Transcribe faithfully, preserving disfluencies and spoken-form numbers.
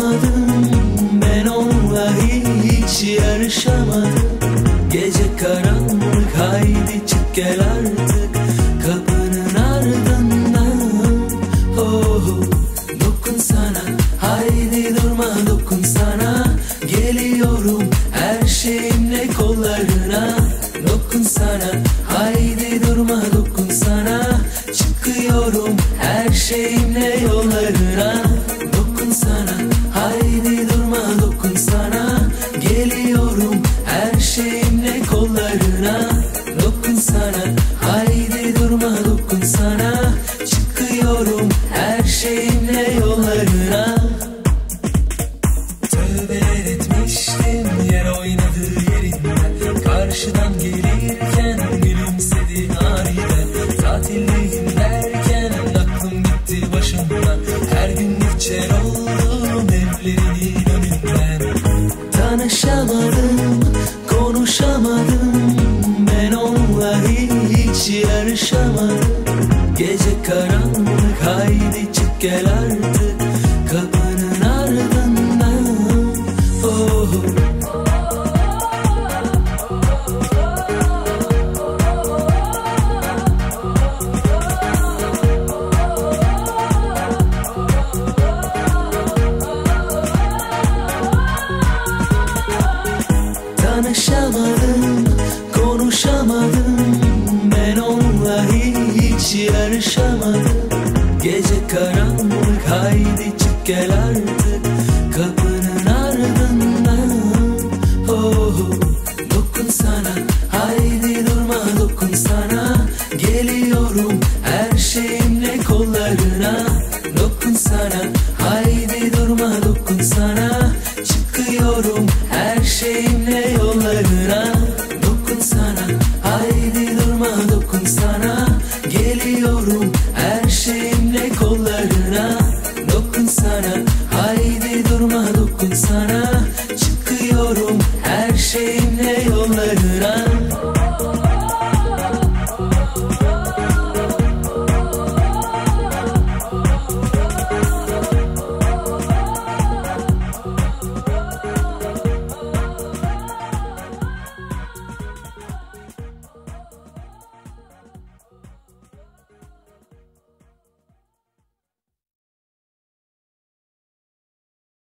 Tanışamadım, ben onunla hiç yarışamadım. Gece karanlık, haydi çık gel artık kapının ardından. Oh, dokun sana, haydi durma dokun sana. Geliyorum her şeyimle kollarına. Dokun sana, haydi durma dokun sana. Çıkıyorum her şeyimle yollarına. Dokun sana, haydi durma dokun sana. Geliyorum her şeyimle kollarına. Dokun sana, haydi durma dokun sana. Çıkıyorum her şeyimle yollarına. Tövbeler etmiştim yer oynadığı yerinden. Karşıdan gelirken gülümsedi aniden. Tatildeyim derken aklım gitti başımdan. Her gün geçer oldum evlerinin önünden. Tanışamadım, konuşamadım, ben onunla hiç yarışamadım. Gece karanlık, haydi çık gel artık kapının ardından. Oh, tanışamadım, konuşamadım, ben onunla hiç yarışamadım. Gece karanlık, haydi çık gel artık kapının ardından. Oh, dokun sana, haydi durma dokun sana. Geliyorum her şeyimle kollarına. Dokun sana, haydi durma dokun sana. Çıkıyorum her şeyimle yollarına. Dokun sana, haydi durma dokun sana. Geliyorum her şeyimle kollarına. Dokun sana, haydi durma dokun sana.